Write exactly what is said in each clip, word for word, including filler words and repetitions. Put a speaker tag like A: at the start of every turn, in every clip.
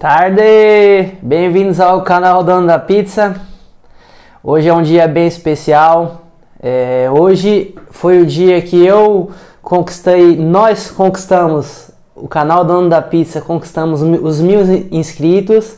A: Tarde! Bem-vindos ao canal Dono da Pizza. Hoje é um dia bem especial. É, hoje foi o dia que eu conquistei, nós conquistamos, o canal Dono da Pizza, conquistamos os mil inscritos.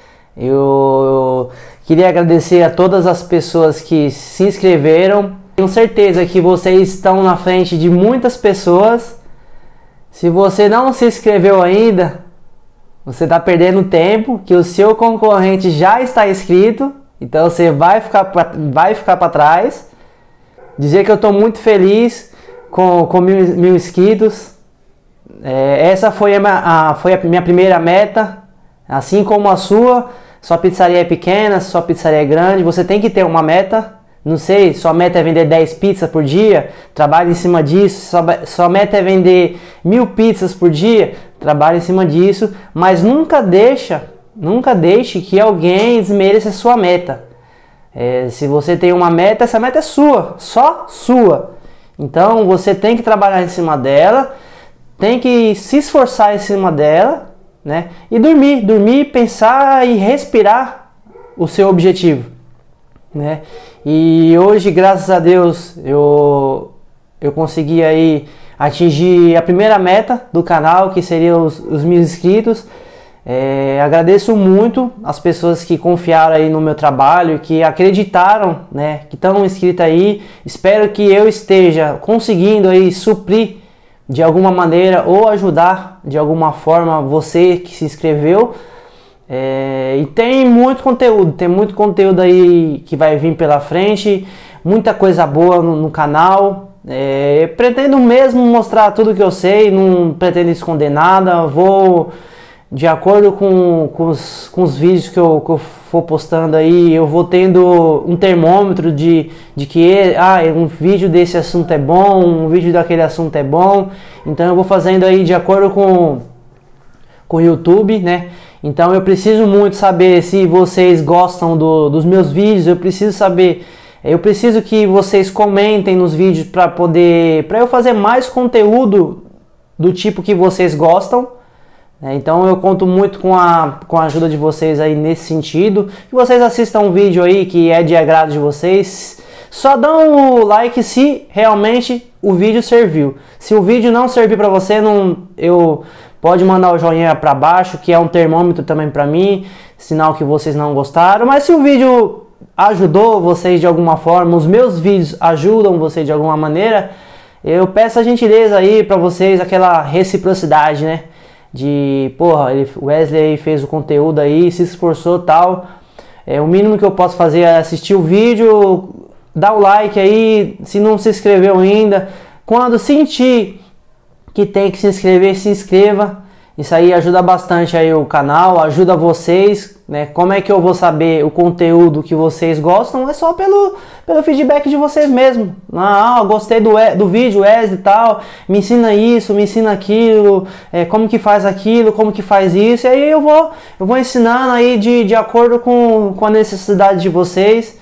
A: Eu queria agradecer a todas as pessoas que se inscreveram. Tenho certeza que vocês estão na frente de muitas pessoas. Se você não se inscreveu ainda, você está perdendo tempo, que o seu concorrente já está inscrito, então você vai ficar pra, vai ficar para trás. Dizer que eu estou muito feliz com, com mil, mil inscritos. É, essa foi a, minha, a, foi a minha primeira meta, assim como a sua. Sua pizzaria é pequena, sua pizzaria é grande, você tem que ter uma meta. Não sei, sua meta é vender dez pizzas por dia, trabalhe em cima disso. Sua, sua meta é vender mil pizzas por dia, trabalhe em cima disso. Mas nunca deixa, nunca deixe que alguém desmereça a sua meta. É, se você tem uma meta, essa meta é sua, só sua. Então você tem que trabalhar em cima dela, tem que se esforçar em cima dela, né? E dormir, dormir, pensar e respirar o seu objetivo, né? E hoje, graças a Deus, eu, eu consegui aí atingir a primeira meta do canal, que seria os, os mil inscritos. É, agradeço muito as pessoas que confiaram aí no meu trabalho, que acreditaram, né, que estão inscritas aí. Espero que eu esteja conseguindo aí suprir de alguma maneira ou ajudar de alguma forma você que se inscreveu. É, e tem muito conteúdo, tem muito conteúdo aí que vai vir pela frente, muita coisa boa no, no canal. É, pretendo mesmo mostrar tudo que eu sei, não pretendo esconder nada. Vou, de acordo com, com, os, com os vídeos que eu, que eu for postando aí, eu vou tendo um termômetro de, de que ah, um vídeo desse assunto é bom, um vídeo daquele assunto é bom. Então eu vou fazendo aí de acordo com, com o YouTube, né? Então eu preciso muito saber se vocês gostam do, dos meus vídeos. Eu preciso saber, eu preciso que vocês comentem nos vídeos para poder, para eu fazer mais conteúdo do tipo que vocês gostam. Então eu conto muito com a, com a ajuda de vocês aí nesse sentido. Que vocês assistam um vídeo aí que é de agrado de vocês. Só dão o like se realmente o vídeo serviu. Se o vídeo não servir para você, não, eu pode mandar o joinha para baixo, que é um termômetro também para mim, sinal que vocês não gostaram. Mas se o vídeo ajudou vocês de alguma forma, os meus vídeos ajudam vocês de alguma maneira, eu peço a gentileza aí para vocês, aquela reciprocidade, né? De, porra, ele, o Wesley fez o conteúdo aí, se esforçou tal. É, o mínimo que eu posso fazer é assistir o vídeo, dar o like aí, se não se inscreveu ainda. Quando sentir que tem que se inscrever, se inscreva. Isso aí ajuda bastante aí o canal, ajuda vocês, né? Como é que eu vou saber o conteúdo que vocês gostam? É só pelo, pelo feedback de vocês mesmo. Ah, gostei do, do vídeo, Wesley e tal, me ensina isso, me ensina aquilo, é, como que faz aquilo, como que faz isso. E aí eu vou, eu vou ensinando aí de, de acordo com, com a necessidade de vocês.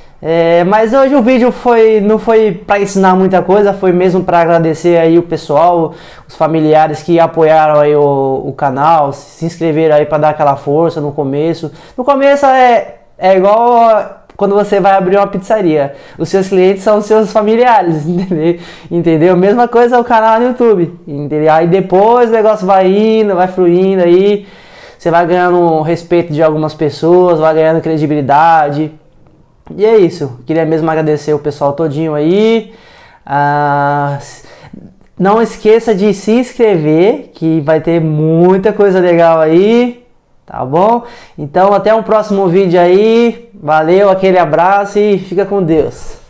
A: É, mas hoje o vídeo foi, não foi para ensinar muita coisa, foi mesmo para agradecer aí o pessoal, os familiares que apoiaram aí o, o canal, se inscreveram aí para dar aquela força no começo. No começo é, é igual quando você vai abrir uma pizzaria, os seus clientes são os seus familiares, entendeu? Entendeu? Mesma coisa o canal no YouTube, entendeu? Aí depois o negócio vai indo, vai fluindo aí, você vai ganhando o respeito de algumas pessoas, vai ganhando credibilidade. E é isso, queria mesmo agradecer o pessoal todinho aí. Ah, não esqueça de se inscrever, que vai ter muita coisa legal aí, tá bom? Então até um próximo vídeo aí, valeu, aquele abraço e fica com Deus.